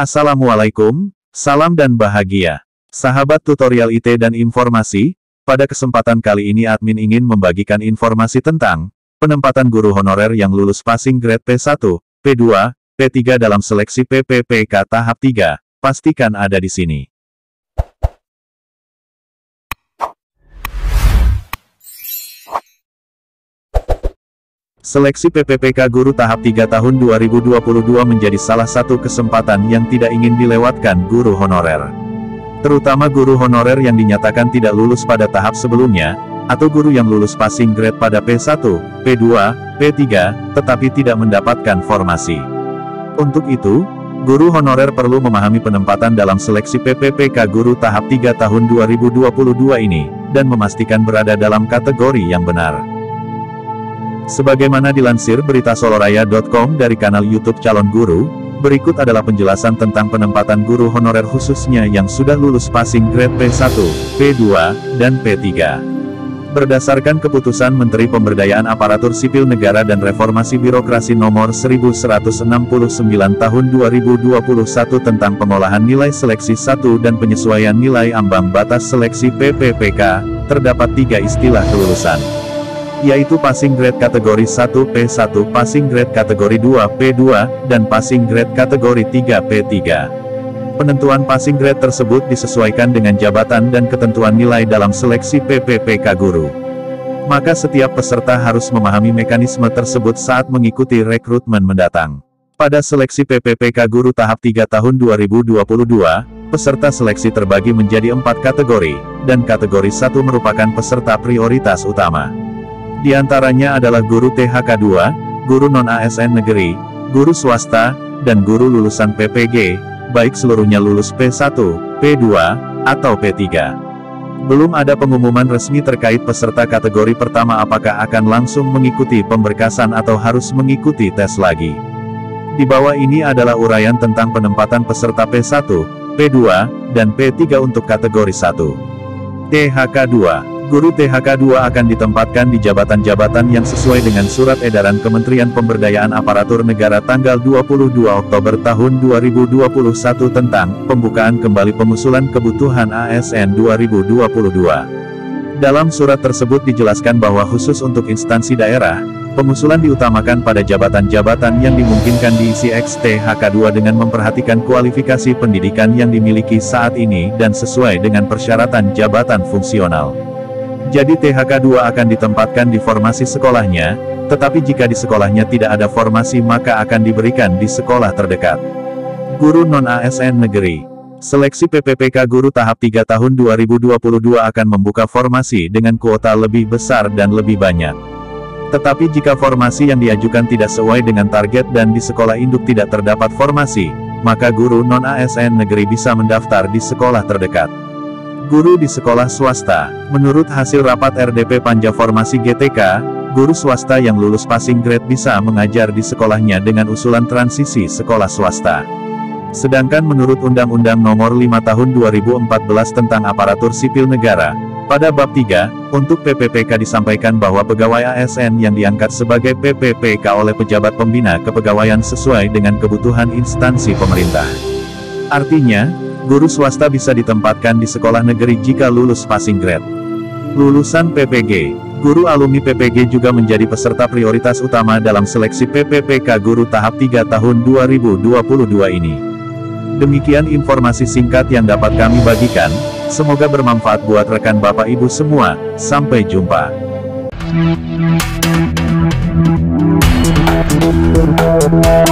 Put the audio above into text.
Assalamualaikum, salam dan bahagia. Sahabat tutorial IT dan informasi, pada kesempatan kali ini admin ingin membagikan informasi tentang penempatan guru honorer yang lulus passing grade P1, P2, P3 dalam seleksi PPPK tahap 3. Pastikan ada di sini. Seleksi PPPK Guru tahap 3 tahun 2022 menjadi salah satu kesempatan yang tidak ingin dilewatkan guru honorer. Terutama guru honorer yang dinyatakan tidak lulus pada tahap sebelumnya, atau guru yang lulus passing grade pada P1, P2, P3, tetapi tidak mendapatkan formasi. Untuk itu, guru honorer perlu memahami penempatan dalam seleksi PPPK Guru tahap 3 tahun 2022 ini, dan memastikan berada dalam kategori yang benar. Sebagaimana dilansir berita soloraya.com dari kanal YouTube Calon Guru, berikut adalah penjelasan tentang penempatan guru honorer khususnya yang sudah lulus passing grade P1, P2, dan P3. Berdasarkan keputusan Menteri Pemberdayaan Aparatur Sipil Negara dan Reformasi Birokrasi Nomor 1169 Tahun 2021 tentang pengolahan nilai seleksi 1 dan penyesuaian nilai ambang batas seleksi PPPK, terdapat 3 istilah kelulusan, yaitu passing grade kategori 1 P1, passing grade kategori 2 P2, dan passing grade kategori 3 P3. Penentuan passing grade tersebut disesuaikan dengan jabatan dan ketentuan nilai dalam seleksi PPPK Guru. Maka setiap peserta harus memahami mekanisme tersebut saat mengikuti rekrutmen mendatang. Pada seleksi PPPK Guru tahap 3 tahun 2022, peserta seleksi terbagi menjadi 4 kategori, dan kategori 1 merupakan peserta prioritas utama. Di antaranya adalah guru THK 2, guru non-ASN negeri, guru swasta, dan guru lulusan PPG, baik seluruhnya lulus P1, P2, atau P3. Belum ada pengumuman resmi terkait peserta kategori pertama apakah akan langsung mengikuti pemberkasan atau harus mengikuti tes lagi. Di bawah ini adalah uraian tentang penempatan peserta P1, P2, dan P3 untuk kategori 1. THK 2. Guru THK 2 akan ditempatkan di jabatan-jabatan yang sesuai dengan Surat Edaran Kementerian Pemberdayaan Aparatur Negara tanggal 22 Oktober tahun 2021 tentang pembukaan kembali pengusulan kebutuhan ASN 2022. Dalam surat tersebut dijelaskan bahwa khusus untuk instansi daerah, pengusulan diutamakan pada jabatan-jabatan yang dimungkinkan diisi ex-THK 2 dengan memperhatikan kualifikasi pendidikan yang dimiliki saat ini dan sesuai dengan persyaratan jabatan fungsional. Jadi THK 2 akan ditempatkan di formasi sekolahnya, tetapi jika di sekolahnya tidak ada formasi maka akan diberikan di sekolah terdekat. Guru non-ASN negeri. Seleksi PPPK Guru tahap 3 tahun 2022 akan membuka formasi dengan kuota lebih besar dan lebih banyak. Tetapi jika formasi yang diajukan tidak sesuai dengan target dan di sekolah induk tidak terdapat formasi, maka guru non-ASN negeri bisa mendaftar di sekolah terdekat. Guru di sekolah swasta. Menurut hasil rapat RDP Panja Formasi GTK, guru swasta yang lulus passing grade bisa mengajar di sekolahnya dengan usulan transisi sekolah swasta. Sedangkan menurut Undang-Undang Nomor 5 Tahun 2014 tentang Aparatur Sipil Negara, pada bab 3, untuk PPPK disampaikan bahwa pegawai ASN yang diangkat sebagai PPPK oleh pejabat pembina kepegawaian sesuai dengan kebutuhan instansi pemerintah. Artinya, guru swasta bisa ditempatkan di sekolah negeri jika lulus passing grade. Lulusan PPG. Guru alumni PPG juga menjadi peserta prioritas utama dalam seleksi PPPK Guru tahap 3 tahun 2022 ini. Demikian informasi singkat yang dapat kami bagikan, semoga bermanfaat buat rekan Bapak Ibu semua. Sampai jumpa.